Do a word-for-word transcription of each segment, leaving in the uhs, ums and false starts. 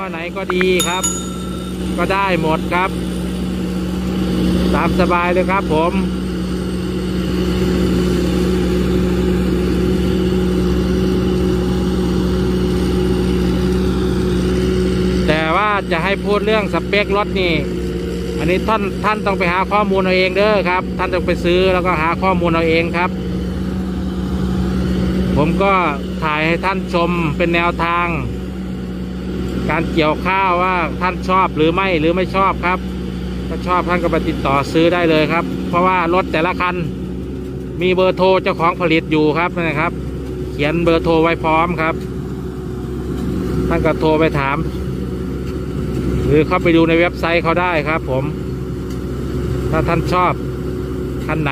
ไหนก็ดีครับก็ได้หมดครับตามสบายเลยครับผมแต่ว่าจะให้พูดเรื่องสเปครถนี่อันนี้ท่านท่านต้องไปหาข้อมูลเอาเองเด้อครับท่านต้องไปซื้อแล้วก็หาข้อมูลเอาเองครับผมก็ถ่ายให้ท่านชมเป็นแนวทางการเกี่ยวข้าวว่าท่านชอบหรือไม่หรือไม่ชอบครับถ้าชอบท่านก็ไปติดต่อซื้อได้เลยครับเพราะว่ารถแต่ละคันมีเบอร์โทรเจ้าของผลิตอยู่ครับนะครับเขียนเบอร์โทรไว้พร้อมครับท่านก็โทรไปถามหรือเข้าไปดูในเว็บไซต์เขาได้ครับผมถ้าท่านชอบคันไหน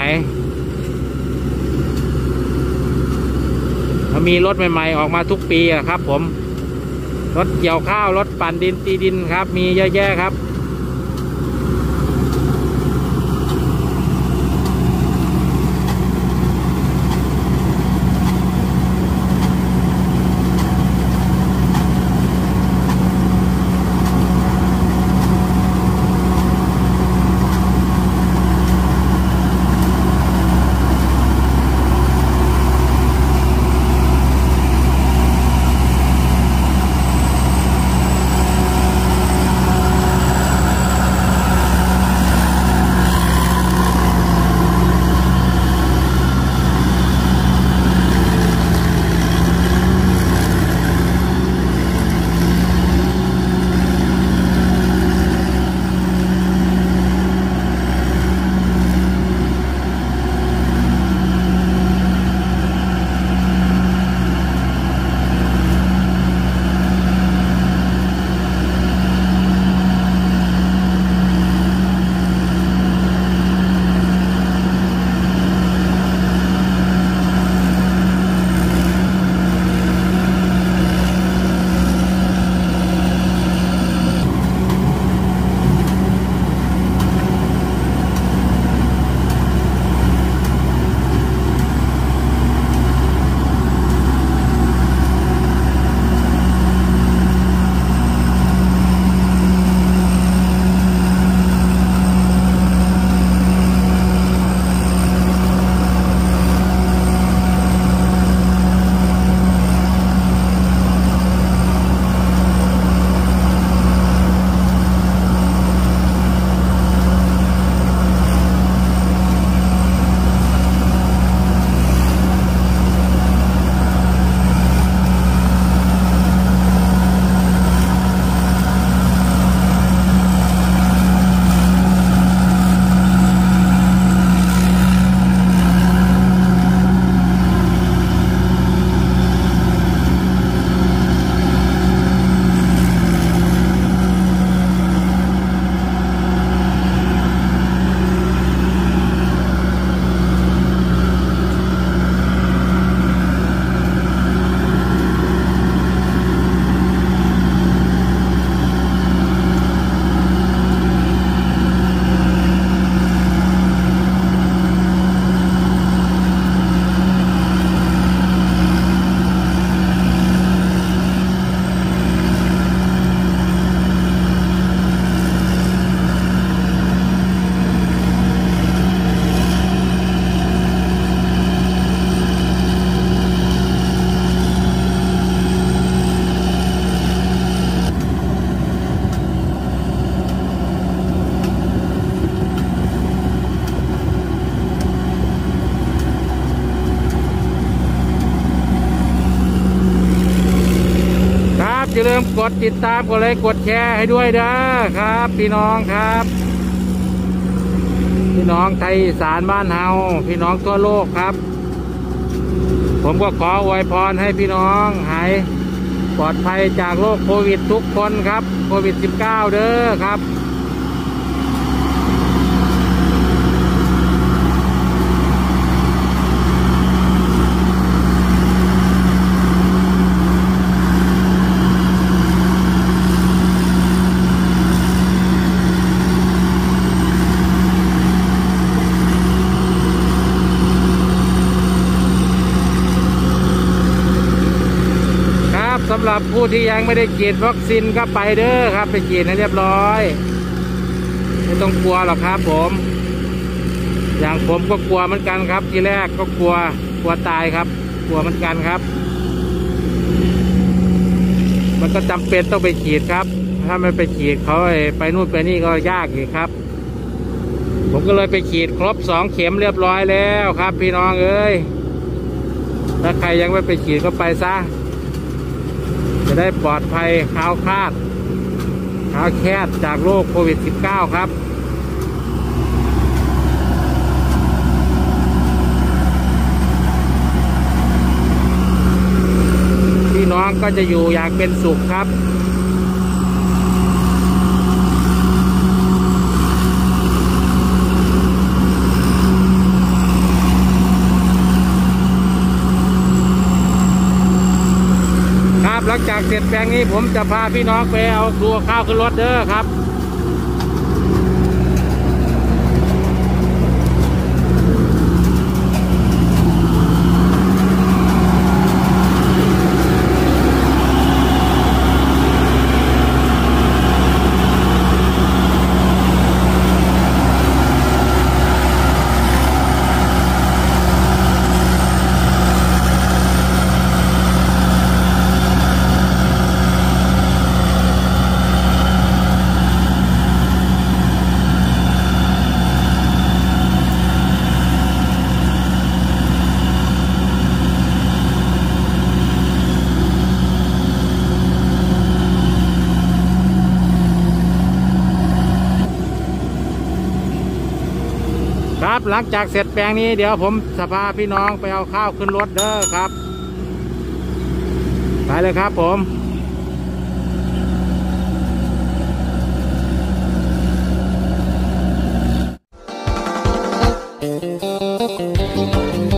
มีรถใหม่ๆออกมาทุกปีครับผมรถเกี่ยวข้าวรถปั่นดินตีดินครับมีเยอะแยะครับอย่าลืมกดติดตามกดไลค์กดแชร์ให้ด้วยนะครับพี่น้องครับพี่น้องไทยอีสานบ้านเฮาพี่น้องทั่วโลกครับผมก็ขออวยพรให้พี่น้องหายปลอดภัยจากโรคโควิดทุกคนครับโควิด สิบเก้า เด้อครับสำหรับผู้ที่ยังไม่ได้ฉีดวัคซีนก็ไปเด้อครับไปฉีดให้เรียบร้อยไม่ต้องกลัวหรอกครับผมอย่างผมก็กลัวเหมือนกันครับทีแรกก็กลัวกลัวตายครับกลัวเหมือนกันครับมันก็จำเป็นต้องไปฉีดครับถ้าไม่ไปฉีดเขาไปนู่นไปนี่ก็ยากอีกครับผมก็เลยไปฉีดครบสองเข็มเรียบร้อยแล้วครับพี่น้องเอ้ยถ้าใครยังไม่ไปฉีดก็ไปซะจะได้ปลอดภัยคลาวคลาดคลาวแคดจากโรคโควิด สิบเก้า ครับพี่น้องก็จะอยู่อย่างเป็นสุขครับหลังจากเสร็จแปลงนี้ผมจะพาพี่น้องไปเอาครัวข้าวขึ้นรถเด้อครับครับหลังจากเสร็จแปลงนี้เดี๋ยวผมจะพาพี่น้องไปเอาข้าวขึ้นรถเด้อครับไปเลยครับผม